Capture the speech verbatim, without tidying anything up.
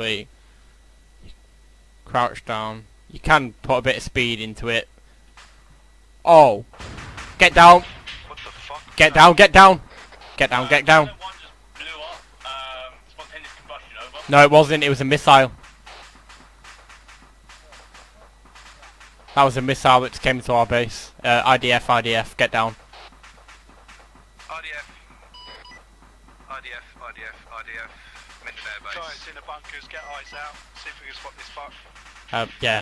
Sweet. Crouch down. You can put a bit of speed into it. Oh! Get down! What the fuck? Get down, get down! Get down, get down! One just blew up. Um, spontaneous combustion, over. No, it wasn't. It was a missile. That was a missile that came to our base. Uh, I D F, I D F, get down. R D F. R D F, R D F, R D F. Mission airbase. Giants in the bunkers, get eyes out, see if we can spot this fuck. Um, yeah.